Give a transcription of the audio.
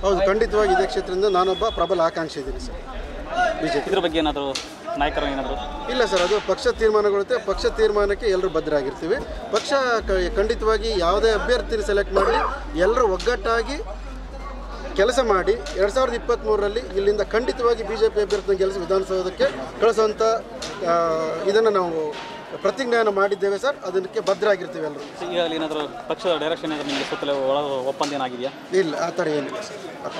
ಹೌದು, ಖಂಡಿತವಾಗಿ ಇದೇ ಕ್ಷೇತ್ರದಿಂದ ನಾನೊಬ್ಬ ಪ್ರಬಲ ಆಕಾಂಕ್ಷಿ ಇದ್ದೀನಿ ಸರ್. ಬಿಜೆಪಿ ಇದ್ರ ಬಗ್ಗೆ ಏನಾದರೂ ನಾಯಕರು ಏನಾದರೂ ಇಲ್ಲ ಸರ್, ಅದು ಪಕ್ಷ ತೀರ್ಮಾನಗೊಳ್ಳುತ್ತೆ. ಪಕ್ಷ ತೀರ್ಮಾನಕ್ಕೆ ಎಲ್ಲರೂ ಬದ್ಧರಾಗಿರ್ತೀವಿ. ಪಕ್ಷ ಖಂಡಿತವಾಗಿ ಯಾವುದೇ ಅಭ್ಯರ್ಥಿನ ಸೆಲೆಕ್ಟ್ ಮಾಡಿ ಎಲ್ಲರೂ ಒಗ್ಗಟ್ಟಾಗಿ ಕೆಲಸ ಮಾಡಿ 2023ರಲ್ಲಿ ಇಲ್ಲಿಂದ ಖಂಡಿತವಾಗಿ ಬಿಜೆಪಿ ಅಭ್ಯರ್ಥಿನ ಗೆಲ್ಲಿಸಿ ವಿಧಾನಸೌಧಕ್ಕೆ ಕಳಿಸುವಂಥ ಇದನ್ನು ನಾವು ಪ್ರತಿಜ್ಞೆಯನ್ನು ಮಾಡಿದ್ದೇವೆ ಸರ್. ಅದಕ್ಕೆ ಬದ್ಧರಾಗಿರ್ತೀವಿ ಎಲ್ಲರೂ. ಈಗಾಗಲೇ ಏನಾದರೂ ಪಕ್ಷದ ಡೈರೆಕ್ಷನ್ ಏನಾದರೂ ನಿಮಗೆ ಸುತ್ತಲೇ ಒಳ ಒಪ್ಪಂದ ಏನಾಗಿದೆಯಾ? ಇಲ್ಲ, ಆ ಥರ ಏನಿಲ್ಲ ಸರ್.